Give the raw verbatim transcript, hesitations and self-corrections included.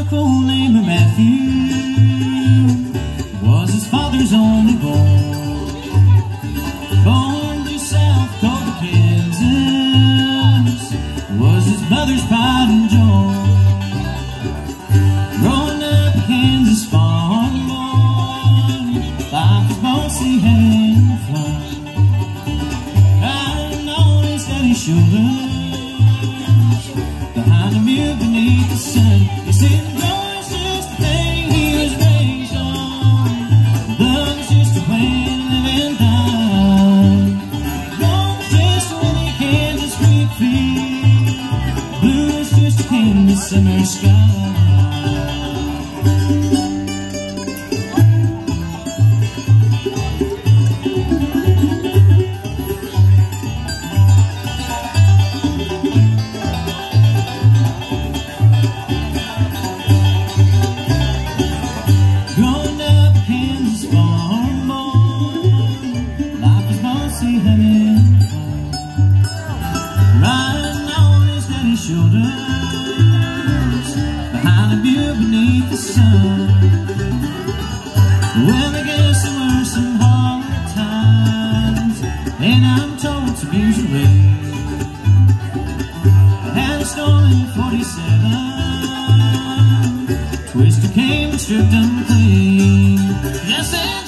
uncle named Matthew was his father's only boy. Born to South Dakota, Kansas was his mother's pride and joy. Growing up in Kansas farm boy, life was mostly hand fly. Riding on his daddy's shoulders, behind a mule beneath the sun. He said, "Joy's just the thing he was raised on. Love is just a way to live and die. Gold's just a windy Kansas wheat field. Blue is just a Kansas summer sky." Riding on his daddy's shoulders, behind a mule beneath the sun. Well, I guess there were some hard times, and I'm told some years away. I had a storm in forty-seven, Twister came and stripped them clean. Yes, and